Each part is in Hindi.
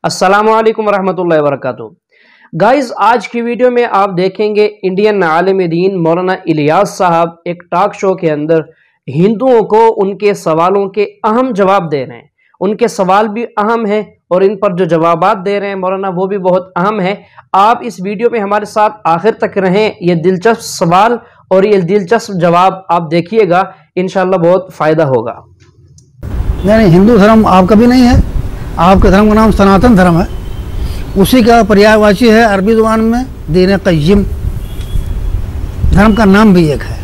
अस्सलामुअलैकुम रहमतुल्लाहि व बरकातुहू। गाइस, आज की वीडियो में आप देखेंगे इंडियन आलिम दीन मौलाना इलियास साहब एक टॉक शो के अंदर हिंदुओं को उनके सवालों के अहम जवाब दे रहे हैं। उनके सवाल भी अहम हैं और इन पर जो जवाबात दे रहे हैं मौलाना वो भी बहुत अहम है। आप इस वीडियो में हमारे साथ आखिर तक रहें। ये दिलचस्प सवाल और ये दिलचस्प जवाब आप देखिएगा, इंशाअल्लाह बहुत फ़ायदा होगा। नहीं, हिंदू धर्म आपका भी नहीं है। आपके धर्म का नाम सनातन धर्म है, उसी का पर्यायवाची है अरबी ज़ुबान में दीन क़य्यिम। धर्म का नाम भी एक है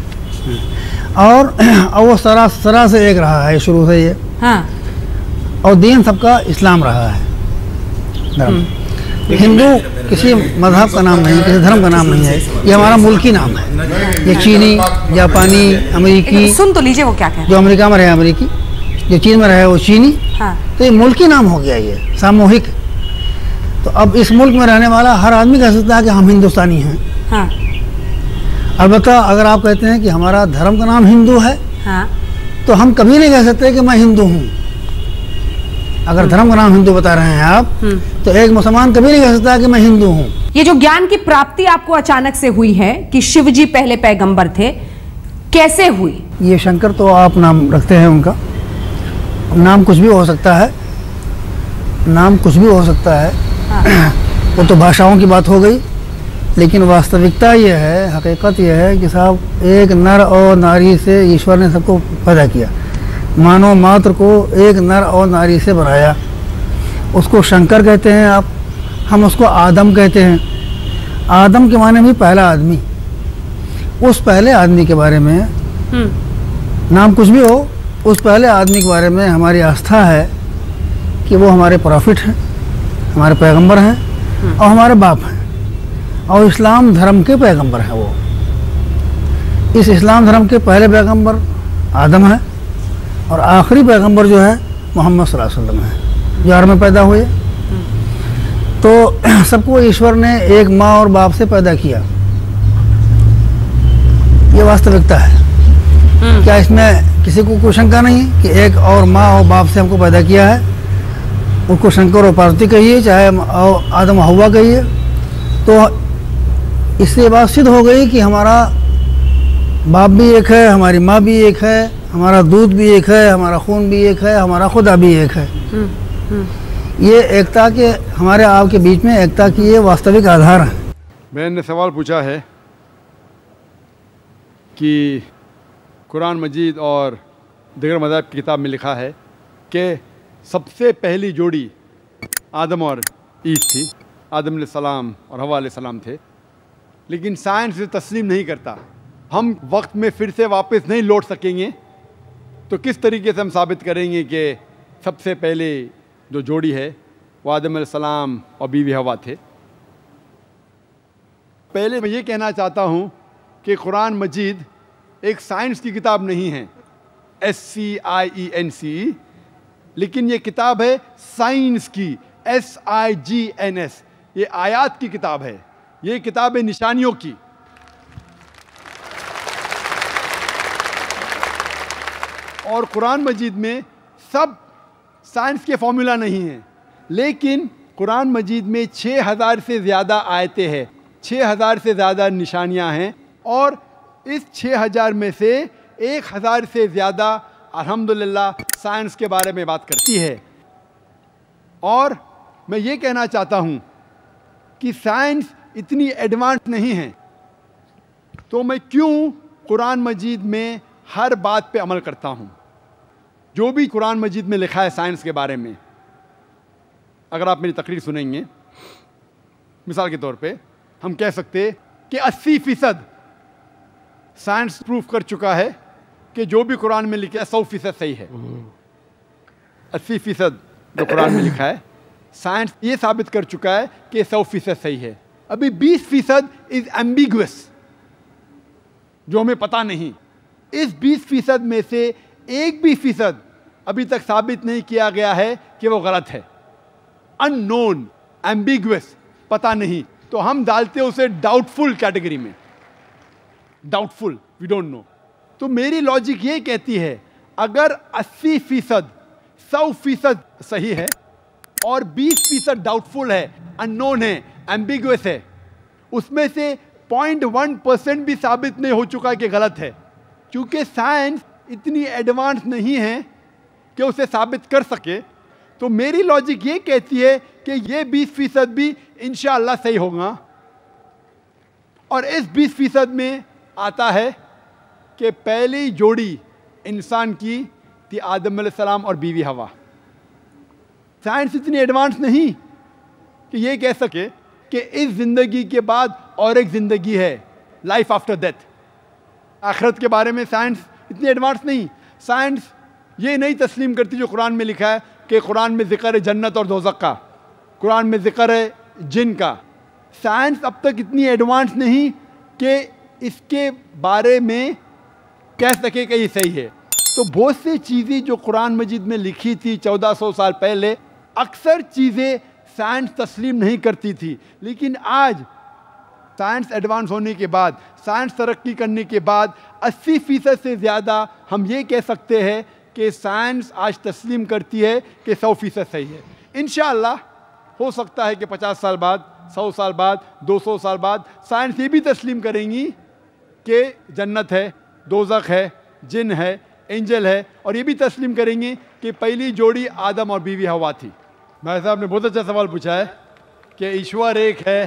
और वो सरा से एक रहा है शुरू से ये। हाँ। और दीन सबका इस्लाम रहा है। धर्म हिंदू किसी मजहब का नाम नहीं, किसी धर्म का नाम नहीं है। ये हमारा मुल्की नाम है। ये चीनी, जापानी, अमेरिकी, सुन तो लीजिए वो क्या कह रहे हैं। जो अमेरिका में रहे अमेरिकी, जो चीन में रहे वो चीनी। हाँ। तो ये मुल्की नाम हो गया, ये सामूहिक। तो अब इस मुल्क में रहने वाला हर आदमी कह सकता है कि हम हिंदुस्तानी हैं। हाँ। अलबत्ता अगर आप कहते हैं कि हमारा धर्म का नाम हिंदू है, हाँ, तो हम कभी नहीं कह सकते कि मैं हिंदू हूँ। अगर धर्म का नाम हिंदू बता रहे हैं आप, तो एक मुसलमान कभी नहीं कह सकता कि मैं हिंदू हूँ। ये जो ज्ञान की प्राप्ति आपको अचानक से हुई है कि शिव जी पहले पैगंबर थे, कैसे हुई? ये शंकर तो आप नाम रखते हैं उनका, नाम कुछ भी हो सकता है, नाम कुछ भी हो सकता है। हाँ। वो तो भाषाओं की बात हो गई, लेकिन वास्तविकता ये है, हकीकत ये है कि साहब एक नर और नारी से ईश्वर ने सबको पैदा किया। मानव मात्र को एक नर और नारी से बनाया। उसको शंकर कहते हैं आप, हम उसको आदम कहते हैं। आदम के माने भी पहला आदमी। उस पहले आदमी के बारे में नाम कुछ भी हो, उस पहले आदमी के बारे में हमारी आस्था है कि वो हमारे प्रॉफिट हैं, हमारे पैगंबर हैं और हमारे बाप हैं, और इस्लाम धर्म के पैगंबर हैं वो। इस इस्लाम धर्म के पहले पैगंबर आदम है और आखिरी पैगंबर जो है मोहम्मद सल्लल्लाहु अलैहि वसल्लम है, जो अर्ब में पैदा हुए। तो सबको ईश्वर ने एक माँ और बाप से पैदा किया। ये वास्तविकता है। क्या इसमें किसी को कोई शंका नहीं है कि एक और माँ और बाप से हमको पैदा किया है? उसको शंकर और पार्वती कहिए, चाहे आदम हव्वा कहिए, तो इससे बात सिद्ध हो गई कि हमारा बाप भी एक है, हमारी माँ भी एक है, हमारा दूध भी एक है, हमारा खून भी एक है, हमारा खुदा भी एक है। ये एकता के, हमारे आपके बीच में एकता की ये वास्तविक आधार है। मैंने सवाल पूछा है कि कुरान मजीद और दीगर मज़ाहिब की किताब में लिखा है कि सबसे पहली जोड़ी आदम और ईव थी। आदम अलैहिस्सलाम और हव्वा अलैहिस्सलाम थे, लेकिन साइंस इसे तस्लीम नहीं करता। हम वक्त में फिर से वापस नहीं लौट सकेंगे, तो किस तरीके से हम साबित करेंगे कि सबसे पहले जो जोड़ी है वो आदम अलैहिस्सलाम और बीवी हव्वा थे? पहले मैं ये कहना चाहता हूँ कि कुरान मजीद एक साइंस की किताब नहीं है, SCIENCE, लेकिन ये किताब है साइंस की, SIGNS। ये आयात की किताब है, ये किताब है निशानियों की। और कुरान मजीद में सब साइंस के फॉर्मूला नहीं हैं, लेकिन कुरान मजीद में 6000 से ज़्यादा आयतें हैं, 6000 से ज़्यादा निशानियां हैं, और इस 6000 में से 1000 से ज़्यादा अल्हम्दुलिल्लाह साइंस के बारे में बात करती है। और मैं ये कहना चाहता हूँ कि साइंस इतनी एडवांस नहीं है, तो मैं क्यों कुरान मजीद में हर बात पे अमल करता हूँ। जो भी कुरान मजीद में लिखा है साइंस के बारे में, अगर आप मेरी तकरीर सुनेंगे, मिसाल के तौर पे हम कह सकते कि 80% साइंस प्रूफ कर चुका है कि जो भी कुरान में लिखा है 100% सही है। 80% जो कुरान में लिखा है साइंस ये साबित कर चुका है कि 100% सही है। अभी 20% इज एम्बिगुअस, जो हमें पता नहीं। इस 20% में से एक भी फीसद अभी तक साबित नहीं किया गया है कि वो गलत है। अननोन, एम्बिगुअस, पता नहीं, तो हम डालते उसे डाउटफुल कैटेगरी में। Doubtful, we don't know. तो मेरी लॉजिक ये कहती है, अगर 80% 100% सही है और 20% डाउटफुल है, अननोन है, एम्बिगुअस है। उसमें से 0.1% भी साबित नहीं हो चुका कि गलत है, क्योंकि साइंस इतनी एडवांस नहीं है कि उसे साबित कर सके। तो मेरी लॉजिक ये कहती है कि ये 20% भी इंशाअल्लाह सही होगा। और इस 20% में आता है कि पहली जोड़ी इंसान की थी आदम अलैहिस्सलाम और बीवी हवा। साइंस इतनी एडवांस नहीं कि ये कह सके कि इस ज़िंदगी के बाद और एक ज़िंदगी है, लाइफ आफ्टर डेथ। आखिरत के बारे में साइंस इतनी एडवांस नहीं। साइंस ये नहीं तस्लीम करती जो कुरान में लिखा है कि कुरान में ज़िक्र है जन्नत और दोज़ख का, कुरान में ज़िक्र है जिन का। साइंस अब तक इतनी एडवांस नहीं कि इसके बारे में कह सके कि ये सही है। तो बहुत सी चीज़ें जो कुरान मजीद में लिखी थी 1400 साल पहले, अक्सर चीज़ें साइंस तस्लीम नहीं करती थी। लेकिन आज साइंस एडवांस होने के बाद, साइंस तरक्की करने के बाद 80% से ज़्यादा हम ये कह सकते हैं कि साइंस आज तस्लीम करती है कि 100% सही है। इंशाअल्लाह हो सकता है कि 50 साल बाद, 100 साल बाद, 200 साल बाद साइंस ये भी तस्लीम करेंगी कि जन्नत है, दोज़ख है, जिन है, एंजल है, और ये भी तस्लीम करेंगे कि पहली जोड़ी आदम और बीवी हवा थी। भाई साहब ने बहुत अच्छा सवाल पूछा है कि ईश्वर एक है,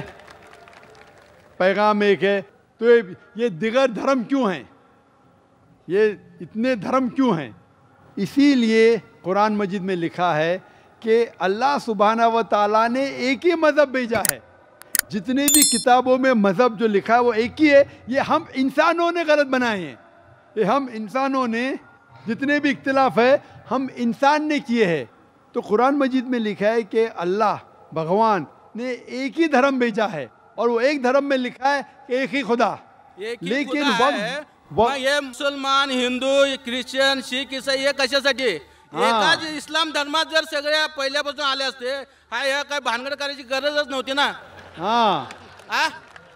पैगाम एक है, तो ये दिगर धर्म क्यों हैं, ये इतने धर्म क्यों हैं? इसीलिए कुरान मजीद में लिखा है कि अल्लाह सुब्हाना व तआला ने एक ही मज़हब भेजा है। जितने भी किताबों में मज़हब जो लिखा है वो एक ही है। ये हम इंसानों ने गलत बनाए हैं। ये हम इंसानों ने, जितने भी इख्तिलाफ है हम इंसान ने किए हैं। तो कुरान मजीद में लिखा है कि अल्लाह भगवान ने एक ही धर्म भेजा है, और वो एक धर्म में लिखा है कि एक ही खुदा। लेकिन ये मुसलमान, हिंदू, ख्रिश्चन, शीख, ईसाई हे कशासाठी? एकाच इस्लाम धर्मात जर सगळ्या पहिल्यापासून आले असते, ह्या काय भानगड करायची गरजच नव्हती ना। हाँ,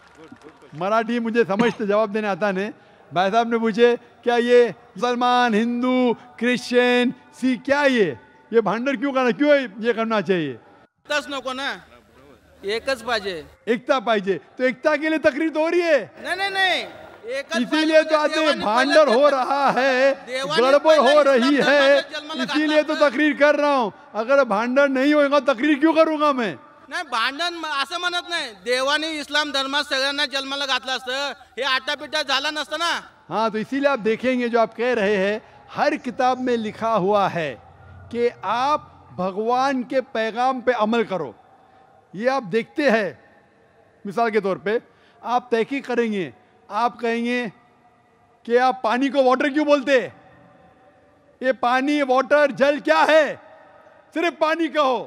मराठी मुझे समझते जवाब देने आता नहीं। भाई साहब ने पूछे क्या ये मुसलमान, हिंदू, क्रिश्चियन, सिख, क्या ये भांडर क्यों करना, क्यों ये करना चाहिए? तस नको ना, एकच पाहिजे, एकता पाहिजे। तो एकता के लिए तकरीर तो हो रही है। नहीं, इसीलिए तो आते भांडर हो रहा है, गड़बड़ हो रही है, इसीलिए तो तकरीर कर रहा हूँ। अगर भांडर नहीं होगा तकरीर क्यों करूंगा मैं? नाही, भांडण असं म्हणत नाही। देवाने इस्लाम धर्मात सगळ्यांना जन्माला घातलं असतं, हे आटापिटा झाला नसतं ना। हाँ, तो इसीलिए आप देखेंगे जो आप कह रहे हैं, हर किताब में लिखा हुआ है कि आप भगवान के पैगाम पे अमल करो। ये आप देखते हैं, मिसाल के तौर पे आप तहकीक करेंगे, आप कहेंगे कि आप पानी को वाटर क्यों बोलते? ये पानी, वाटर, जल क्या है? सिर्फ पानी कहो।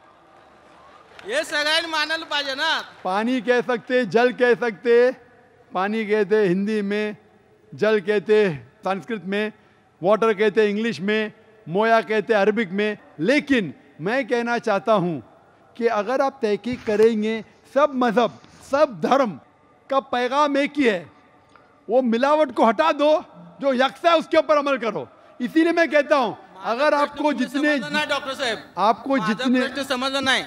ये सगळ्यांनी मानायला पाहिजे ना। पानी कह सकते, जल कह सकते, पानी कहते हिंदी में, जल कहते संस्कृत में, वाटर कहते इंग्लिश में, मोया कहते अरबिक में। लेकिन मैं कहना चाहता हूँ कि अगर आप तहकीक करेंगे, सब मज़हब, सब धर्म का पैगाम एक ही है। वो मिलावट को हटा दो, जो यकसा है उसके ऊपर अमल करो। इसीलिए मैं कहता हूँ अगर आपको जितने, डॉक्टर साहेब, आपको जितने समजलं नाही,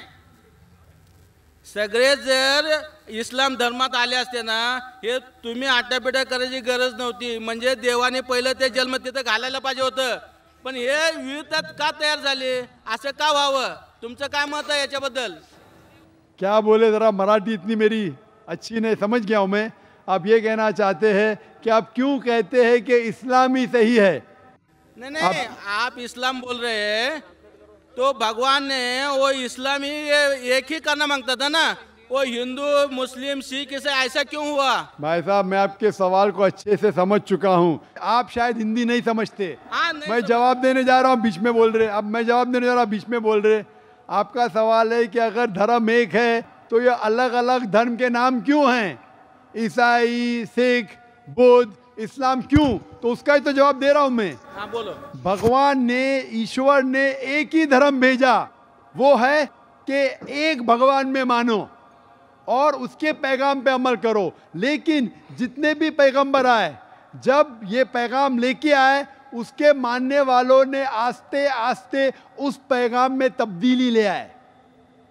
सगळे जर इस्लाम धर्मात आले असते ना, हे तुम्ही आटापिटा करायची गरज नव्हती। म्हणजे देवाने पहिलं ते जन्म तिथं घालायला पाहिजे होतं, पण हे विविधतात का तयार झाले, असं का व्हावं? तुमचं काय मत आहे याच्याबद्दल? क्या बोले, जरा मराठी इतनी मेरी अच्छी नहीं, समझ गया हूँ मैं। आप ये कहना चाहते हैं कि आप क्यों कहते हैं कि इस्लाम ही सही है? नहीं, आप इस्लाम बोल रहे हैं तो भगवान ने वो इस्लामी एक ही करना मांगता था ना, वो हिंदू, मुस्लिम, सिख इसे ऐसा क्यों हुआ? भाई साहब, मैं आपके सवाल को अच्छे से समझ चुका हूँ। आप शायद हिंदी नहीं समझते। मैं जवाब देने जा रहा हूँ, बीच में बोल रहे। अब मैं जवाब देने जा रहा हूँ, बीच में बोल रहे। आपका सवाल है कि अगर धर्म एक है तो ये अलग अलग धर्म के नाम क्यों हैं? ईसाई, सिख, बुद्ध, इस्लाम क्यों? तो उसका ही तो जवाब दे रहा हूं मैं। हाँ, बोलो। भगवान ने, ईश्वर ने एक ही धर्म भेजा, वो है कि एक भगवान में मानो और उसके पैगाम पे अमल करो। लेकिन जितने भी पैगंबर आए, जब ये पैगाम लेके आए, उसके मानने वालों ने आस्ते आस्ते उस पैगाम में तब्दीली ले आए।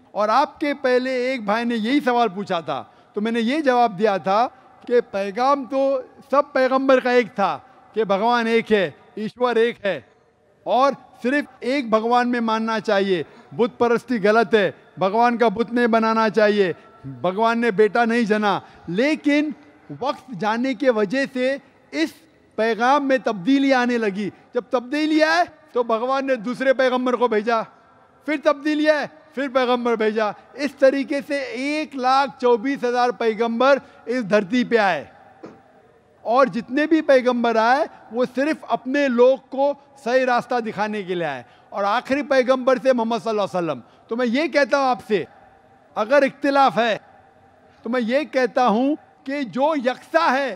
और आपके पहले एक भाई ने यही सवाल पूछा था, तो मैंने ये जवाब दिया था कि पैगाम तो सब पैगंबर का एक था कि भगवान एक है, ईश्वर एक है और सिर्फ एक भगवान में मानना चाहिए। बुत परस्ती गलत है, भगवान का बुत नहीं बनाना चाहिए, भगवान ने बेटा नहीं जना। लेकिन वक्त जाने के वजह से इस पैगाम में तब्दीली आने लगी। जब तब्दीली आए तो भगवान ने दूसरे पैगंबर को भेजा, फिर तब्दीली आए, फिर पैगंबर भेजा। इस तरीके से 1,24,000 पैगंबर इस धरती पे आए और जितने भी पैगंबर आए वो सिर्फ अपने लोग को सही रास्ता दिखाने के लिए आए और आखिरी पैगंबर से मोहम्मद सल्लल्लाहु अलैहि वसल्लम। तो मैं ये कहता हूँ आपसे, अगर इख्तिलाफ है तो मैं ये कहता हूँ कि जो यकसा है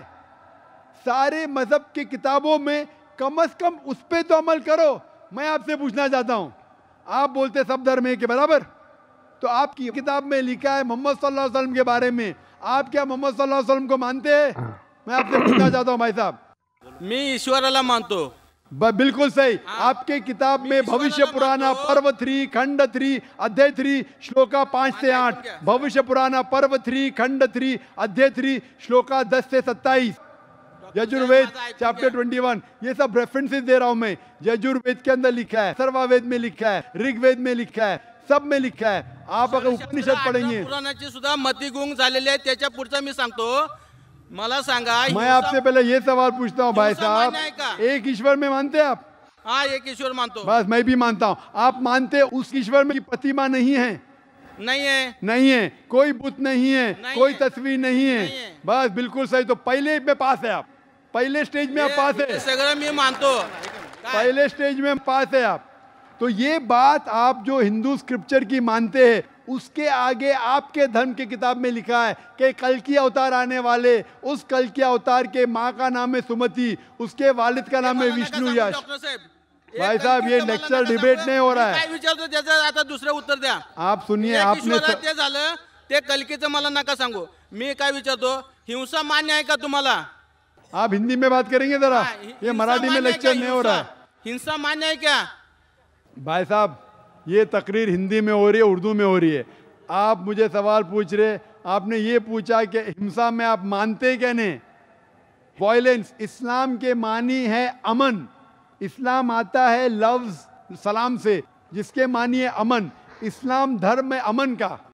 सारे मजहब की किताबों में, कम से कम उस पर तो अमल करो। मैं आपसे पूछना चाहता हूँ, आप बोलते सब धर्म एक के बराबर, तो आपकी किताब में लिखा है मोहम्मद सल्लल्लाहु अलैहि वसल्लम के बारे में, आप क्या मोहम्मद सल्लल्लाहु अलैहि वसल्लम को मानते हैं? मैं आपसे पूछना चाहता हूँ भाई साहब। मी ईश्वराला मानतो। बिल्कुल सही। आपके किताब में भविष्य पुराना पर्व 3 खंड 3 अध्याय 3 श्लोका 5 से 8, भविष्य पुराना पर्व 3 खंड 3 अध्याय 3 श्लोका 10 से 27, यजुर्वेद चैप्टर 21, ये सब रेफरेंसेस दे रहा हूं मैं। यजुर्वेद के अंदर लिखा है, सर्ववेद में लिखा है, ऋग्वेद में लिखा है, सब में लिखा है। आप अगर उपनिषद पढ़ेंगे, पुराणाची सुद्धा मतिगुंग झालेली आहे। त्याच्या पुढचा मी सांगतो, मला सांगा। मैं आपसे पहले ये सवाल पूछता हूँ भाई साहब, एक ईश्वर में मानते हैं आप? हाँ, एक ईश्वर मानतो। बस मैं भी मानता हूँ। आप मानते उस ईश्वर में प्रतिमा नहीं है? नहीं है। नहीं है, कोई बुत नहीं है, कोई तस्वीर नहीं है। नहीं है। बस बिल्कुल सही। तो पहले में पास है आप, पहले स्टेज में आप पास है, सगळं मी मानतो। पहले स्टेज में पास है आप। तो ये बात आप जो हिंदू स्क्रिप्चर की मानते हैं, उसके आगे आपके धर्म की किताब में लिखा है कि कल की अवतार आने वाले, उस कल की अवतार के माँ का नाम है सुमति, उसके वालिद का नाम है विष्णु यश। भाई साहब, ये लेक्चर डिबेट नहीं हो रहा है। काय विचारतो त्याचं आता दुसरं उत्तर द्या। आप सुनिए, आपने ते झालं, ते कलकीचं मला नका सांगू। मी काय विचारतो, हिंसा मान्य आहे का तुम्हाला? आप हिंदी में बात करेंगे जरा, ये हिंसा मराठी में मान्य है लेक्चर क्या? नहीं हो रहा है। हिंसा मान्य है क्या? भाई साहब, ये तकरीर हिंदी में हो रही है, उर्दू में हो रही है। आप मुझे सवाल पूछ रहे, आपने ये पूछा कि हिंसा में आप मानते क्या नहीं? वायलेंस, इस्लाम के मानी है अमन। इस्लाम आता है लफ्ज सलाम से, जिसके मानी है अमन। इस्लाम धर्म है अमन का।